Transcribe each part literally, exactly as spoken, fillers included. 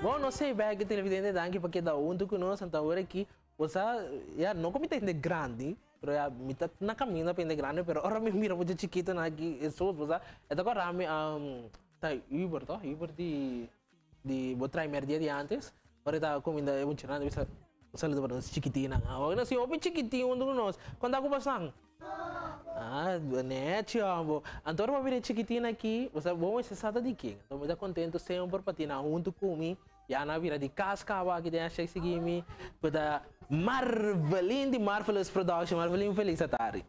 Bom, não sei bem que televidente daqui porque dá um do que nós então agora aqui, você já não como tem de grande, pero já me tá na caminho para de grande, pero ora me mira muito chiquito na aqui, isso você, é agora rame um tá Uber tá Uber de de botar merdia de antes, ora tá comendo é muito grande, bisa salido para nós chiquitina. Agora assim, open chiquitinho um do nós, quando aku pasang. Ah, né, tio. Então, eu vou vir chiquitina aqui. Você vamos se sabe de quem? Então, me dá contento sempre para tirar junto comigo. E a Navira de cascava aqui tem a cheque seguir-me. Para Marvelin de Marvelous Production. Marvelin, feliz tarde.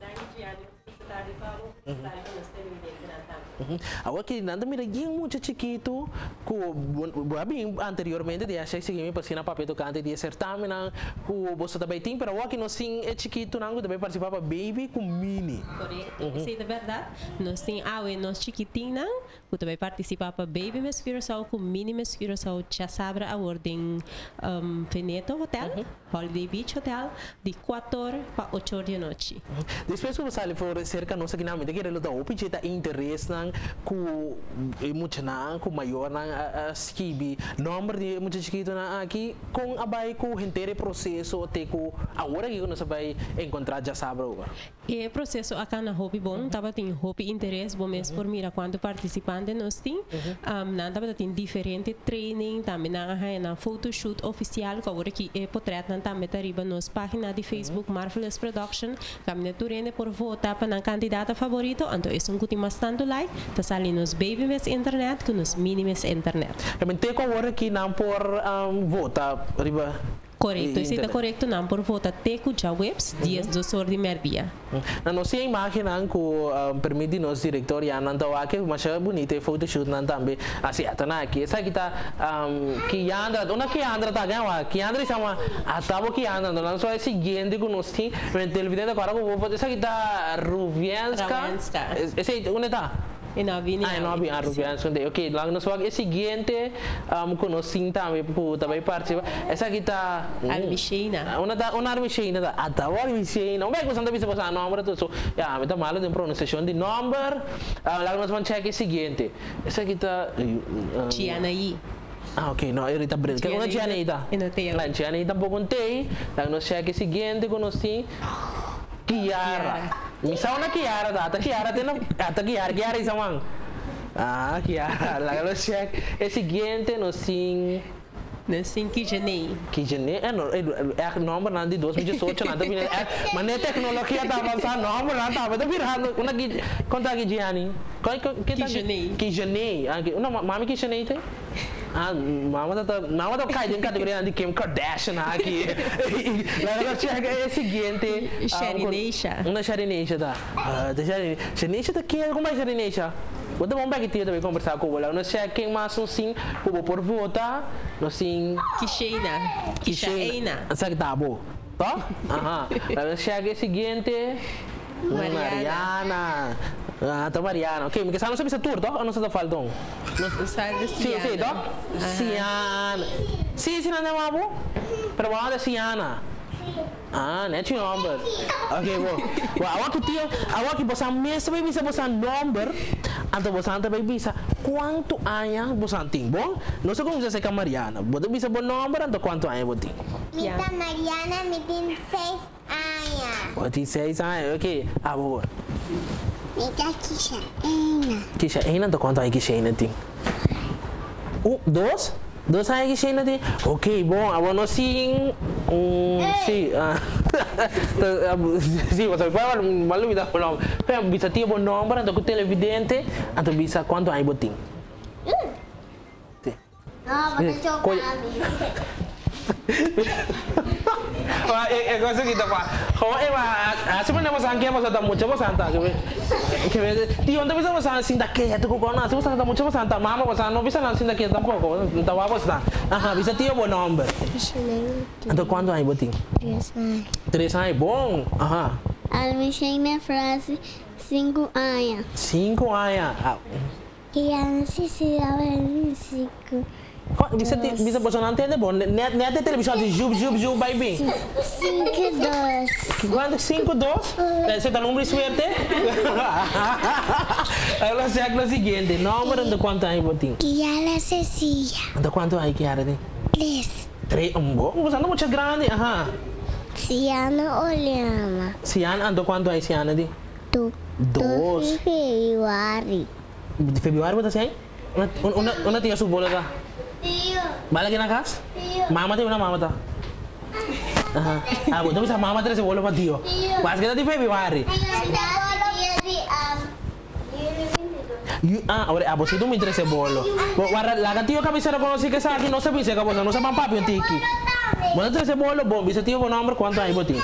Agora que nada me lembra muito chiquito, que anteriormente de achar que me passei na papel tocante de certamen, que você também tem, mas agora que nós sim é chiquito, não também participar para baby com mini. Correto, isso é verdade. Nós sim, ah, nós chiquitinho, que também participar para baby, mas que só com mini, mas que só já sabe a ordem Veneto Hotel, Holiday Beach Hotel, de quatro horas para oito horas da noite. Depois que você for cerca nossa que não me dá que ele dá o pedido interesse não com muito não com maior não a skibi número de muito chiquito não aqui com a vai com inteiro processo até com agora que nós vai encontrar já sabe agora e processo acá na hobby bom tava tem hobby interesse bom mesmo por mira quando participante nós tem não tava tem diferente training também na na photoshoot oficial que agora que é portrait não também tá riba nos página de Facebook Marvelous Production caminha turende por votar para a candidata favorito, então isso um cuti bastante like, tá salindo nos baby mes internet com nos mini mes internet. Também tem como agora que não por votar riba. Correto, isso é correto, não por votar teco já webs dias do sor de merdia. Na nossa imagem não que permite nos diretor e não tá aqui, mas é bonito e photoshoot não também assim até na aqui. Essa aqui tá que anda, onde que anda tá ganhando, que anda chama atavo que anda, não só é seguinte que nós tem, mas televidente agora que vou fazer essa aqui tá Rubianska. Esse onde tá? E não vi ah, não vi a Rubianska. Ok, lá nós vamos é seguinte, um conhecimento também por também participar. Essa aqui tá Armicheina. Uma da uma Armicheina tá. Atavo Armicheina. Não é que você não bisa passar número tudo. So, já, me tá malo de pronunciação de number. Lá nós vamos checar o seguinte. Essa aqui tá Tianaí. Ah, ok, não, ele tá branco. Uma Tianaí tá. Lá Tianaí tá um pouco tem. Lá nós checa o seguinte, conheci Kiara. Misal na Kiara data Kiara tem ata Kiara Kiara isa mang. Ah, Kiara. Lá nós checa o seguinte, nós sim Nassim Kijanei. Kijanei, é não, é número não de dois mil e dezoito nada bem, mas nem tecnologia tá avançando, número não tá, mas virando, uma que conta aqui Gianni, Kijanei. Kijanei, uma mami Kijanei tem? Ah, mama tá, mama tá caindo em categoria de Kim Kardashian aqui. Lá nós chega é o seguinte, Sharineisha. Uma Sharineisha tá, ah, da Sharineisha, Sharineisha tá que como é Sharineisha? Quando vamos pegar aqui também conversar com ela, nós chega quem mais um sim, por por votar, nós sim. Kisheina, Kisheina. Essa que tá bom, tá? Aham. Nós chega o seguinte, Mariana. Ah, tá Mariana. Ok, porque não sabe se tour, tá? Ou não se tá falando? Não sabe se. Sim, sim, tá? Ciana. Sim, sim, não é bom. Pero vamos a Ciana. Ah, não é teu número. Ok, bom. Agora que tio, agora que você mesmo vai bisa você number, então você também bisa quanto anos você tem, bom? Não sei como você é com a Mariana. Você bisa bom número, então quanto anos você tem? Minha Mariana me tem seis anos. Você tem seis anos, ok. Ah, bom. Minha Kisha Eina. Kisha Eina, então quanto anos Kisha Eina tem? Um, dois? Dois anos que Sheina tem? Ok, bom, agora nós sim, um, sim, ah, sim, você vai malu vida por nome, bisa ter bom número, então com televidente, então bisa quanto aí botim? Não, você choca Wah, eh, coisa que tá pá. Como é, mas, sebenarnya mas angke mas ada mucho mas anta, que que di onde bisa mas assim daqui, tu kau na, se você ada mucho mas anta, mama mas não bisa assim daqui tampouco, não tá apa está. Aha, bisa ter bom número. Então quanto aí botim? Três anos. Três anos, bom. Aha. Almixena frase cinco anos. Cinco anos. Criança se abre cinco. Bisa bisa bosan antena bom. Net net de televisão de jub jub jub vai bem. Cinco, dos. Quanto? Cinco dos? Você tá número de suerte? Agora se é o seguinte, número de quanto aí botinho? Kiara Cecilia. De quanto aí Kiara de? Três. Três, um bom. Você não muito grande, aham. Ciana Olhama. Ciana, ando quanto aí Ciana de? Tu. Dos. De Februari. De Februari você aí? Una una una tinha sua bola lá. Tio. Bala aqui na casa? Tio. Mama tem uma mama tá? Aham. Ah, então bisa mama terus bola para tio. Mas kita di Februari. You, ah, ahora, ah, você não me interessa bolo. Guarda, la tio cabeceira conoce que sabe que não se pince que você não se papi um tiki. Você interessa bolo, bom, bisa tio com número quanto aí botin?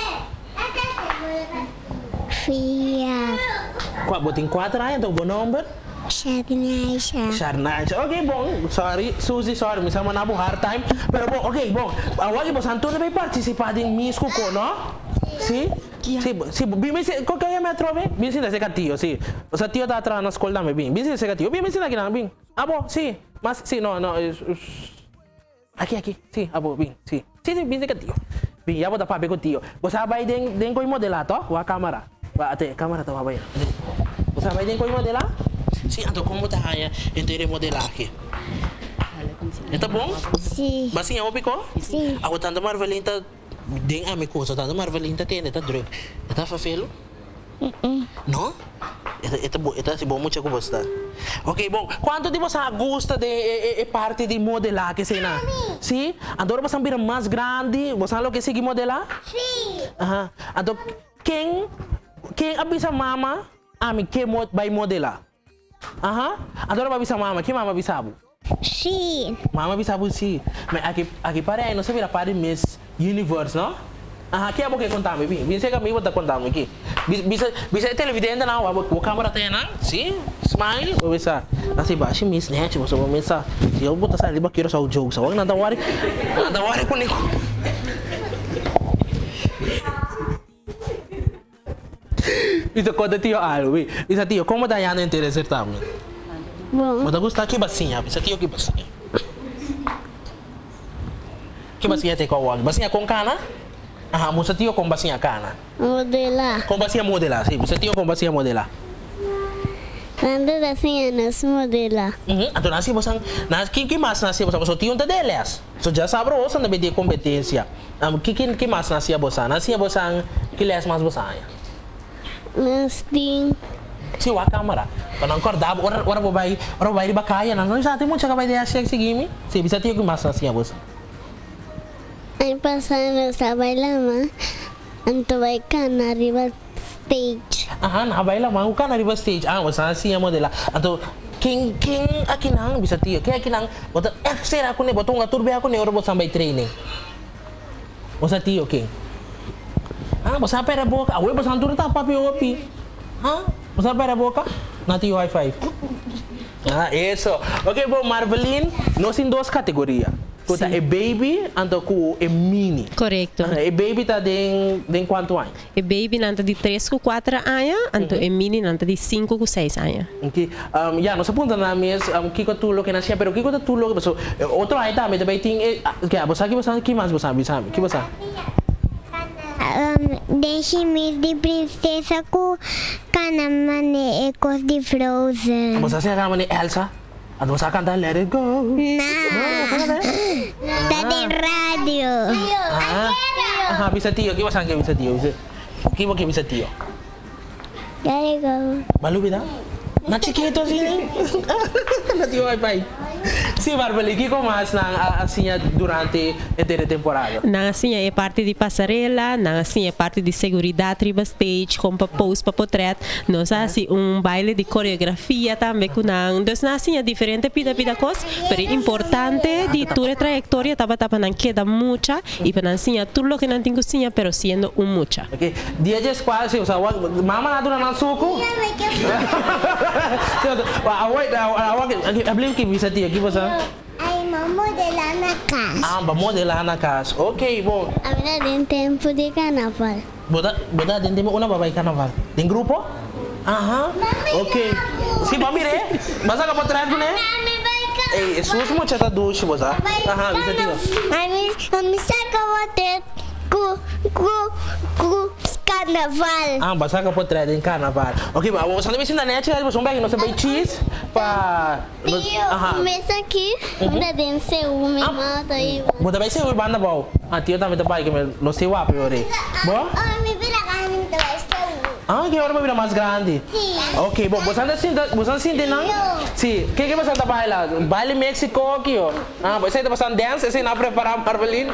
Fia. Qual botin quatro aí então bom número? Sharnaisha. Sharnaisha. Ok, bom. Sorry, Suzy, sorry, me sama na hard time. Pero bom, ok, bom. Awak ibu Antônio vai participar de Miss Cuco, não? Sim? Sim, sim. Bim, se qual que é a metro, bem? Bim, sim, desse tio, sim. O seu tio tá atrás na escola também, bim. Bim, sim, desse tio. Bim, bim, sim, aqui não, bim. Ah, bom, sim. Mas, sim, não, não. Aqui, aqui. Sim, ah, bom, bim, sim. Sim, sim, bim, sim, tio. Bim, já vou dar papo com tio. Você vai den den coi modelar, tá? O a câmera. Vai até câmera tá vai. Você vai den coi modelar? Sim, então como tá aí, então modelagem. Tá bom? Sim. Mas sim, é o pico? Sim. Ako tanda marvelinta ding ami ko so tanda marvelinta tiene ta drug. Eta fa felo? No? Eta eta bo eta si bom mucho ko basta. Ok, bom. Quanto de você gosta de e, e parte de modelar que cena? Sim? Adoro você vir mais grande, você lo que sigue modelar? Sim. Aha. Ado quem quem avisa mama ami que mod vai modelar? Aha. Adoro avisa mama, que mama avisava? Sim. Mama bisa busi. Mas aqui aqui para aí não se vira para Miss Universe, não? Ah, aqui é porque contar me bem. Bisa kami buat contar me aqui. Bisa bisa televidente não, o câmera tem não? Sim. Smile, ou bisa. Assim baixo Miss né, tipo só começar. Se eu botar sair bakiro só o jogo, só nada worry. Nada worry com nico. Bisa conta tio algo, bisa tio como tá indo interessar também. Bom. Mas gusta aqui basinha, bisa tio aqui basinha. Que basinha tem com o basinha com cana? Ah, bisa tio com basinha cana. Modelar. Com basinha modelar, sim, bisa tio com basinha modelar. Quando assim nos modelar. Uhum, então nasi bosang, nas que que mais nasi bosang, so tio tade deles. So já sabe o na de competência. Um, que que que mais nasi bosang, nasi bosang que les mais bosang. Nós tem Si wa kamera. Kalau engkau dah orang orang bayi orang bayi di bakaya, nanti saat itu mau cakap bayi dia asyik segini, si bisa tiup ke masa sih bos. Ay pasando sa bailama. Anto vai can arriba stage. Aha, nah bayi lah mau kan dari stage. Ah, bos sih yang model lah. Atau king king aki nang bisa tiup. Kayak aki nang, bota eh saya aku nih, botong ngatur biar aku nih orang bos sampai training. Bos tiup king. Ah, bos apa ya boka? Awe bos antur tak apa pi Hah? Você vai a boca? Não tem Wi-Fi. Ah, isso. Ok, bom, Marvelin, nós temos duas categorias. Kuta é baby, então ku é mini. Correcto. É baby tá de de quanto anos? E baby nanta de três com quatro anos, então e mini nanta de cinco com seis anos. Ok. Um, ya, nós aponta na mesa, um, kiko tulo que nascia, pero kiko tulo que passou. Outro aí também, também tem, que a você aqui você que mais você sabe, sabe? Que você? Um, deixe me de princesa com canamane ecos de Frozen. Você se chama de Elsa? A você canta Let It Go. Não. Tá de rádio. Ah, ah, bisa tio, que você que bisa tio? Que você bisa tio? Let it go. Malu bida? Na chiquito assim. Na tio Wi-Fi. Sim, Bárbara, o que mais na assim durante a temporada? Na assim é parte de passarela, na assim é parte de segurança riba stage, com para pose para portrait, nós assim um baile de coreografia também com nang, então na assim é diferente pida pida coisa, pero importante de tua trajetória tava tava não queda mucha e para assim é tudo que não tem cozinha, pero sendo um mucha. Okay, dia de quase, o sawa, mama na dura na suco. Awak awak ablim que bisa tio, que você? Ai, vamos modelar na casa. Ah, vamos modelar na casa. Ok, bom. Agora tem tempo de carnaval. Boda, boda, tem tempo uma babai carnaval. Tem grupo? Aham. Ok. Si mami re, masa ka potret ko ne? Mami vai Ei, sus mo chata dushi bosa. Aha, bisa tiyo. Ami, ami saca water ku ku ku carnaval. Ah, basa ka po trade em carnaval. Ok, mas você não me ensina nem a tirar, você não vai, não sei bem cheese pa. Tio, começa aqui, onde dentro o meu mata aí. Bota bem ser o banda bom. Ah, tio também tá pai que me não sei o ape ore. Bom? Ah, me vira a mim do este. Ah, que hora vai virar mais grande. Sim. Ok, bom, você não sente, você não sente não? Sim. Que que você tá baila? Baile México aqui, ó. Ah, você tá passando dance, você não preparar Marvelin.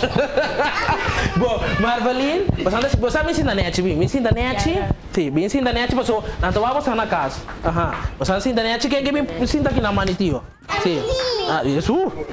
Bom, Marvelin, você você me ensina net, me ensina net. Sim, me ensina net, você não tá você na casa. Aha. Você ensina net, que que me ensina aqui na mani tio. Sim. Ah, isso.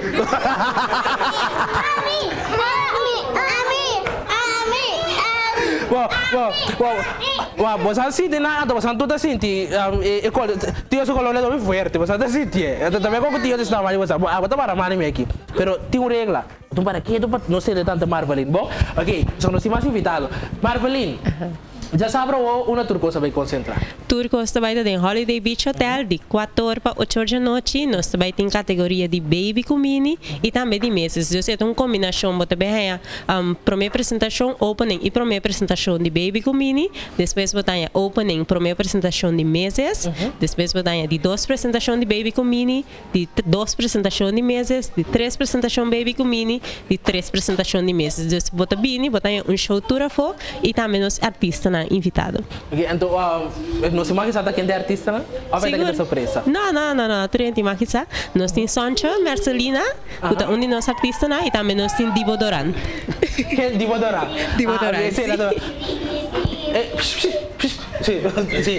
Ami, ami, ami, ami, ami. Wow, wow, wow. Wow, você sente nada, você não tá sentindo. Tio, seu color é muito forte, você tá sentindo. Também como tio desse tamanho, você ah, você para mani me aqui. Pero tem uma regra. Tu para quê? Tu não sei de tanto Marvelin. Bom, ok, só nós estamos invitados. Marvelin. Já sabe uma turco vai concentrar. Turco também tem Holiday Beach Hotel de quatro para oito da noite. Nós também tem categoria de baby com mini e também de meses. Eu sei que é uma combinação, mas também é um, primeira apresentação opening e primeira apresentação de baby com mini. Depois botar opening, primeira apresentação de meses. Uh-huh. Depois botar de duas apresentações de baby com mini, de duas apresentações de meses, de três apresentações baby com mini, de três apresentações de meses. Depois botar bini, botar um show tour for e também os artistas na invitado. Okay, então, uh, não se mais está quem é artista, não? Ou vai ter surpresa? Não, não, não, não. Três mais que ça. Nós temos Sancho, Marcelina, que é um de nossos artistas, e também nós temos Divo Doran. Quem Divo Doran? Divo Doran. Ah, sim, sim. Sim.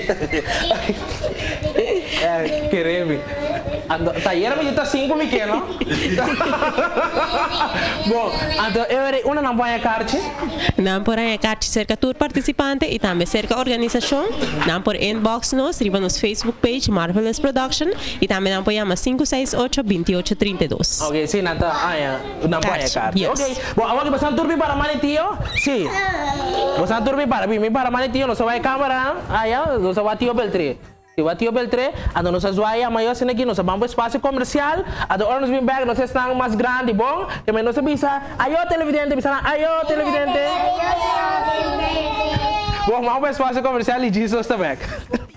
É, queremos. Tá aí, era tá cinco Miquel, não? Bom, então eu era uma não põe a carte. Não por aí a carte cerca tour participante e também cerca organização. Não por inbox nós, riba nos Facebook page Marvelous Production e também não põe cinco seis oito, dois oito três dois. Ok, sim, nata, ah, é, não põe a carte. Yes. Ok, bom, agora que você turbi para manitio? Sim. Você turbi para mim, para manitio, não só vai câmera, ah, é, não só vai tio Beltré. Se o tio Beltré, a nós vai a maior cena aqui, nós vamos para o espaço comercial, a nós vamos vir nós estamos mais grande, bom? Que nós bisa, ayo televidente, bisa, ayo televidente. Bom, vamos para o espaço comercial e Jesus está back.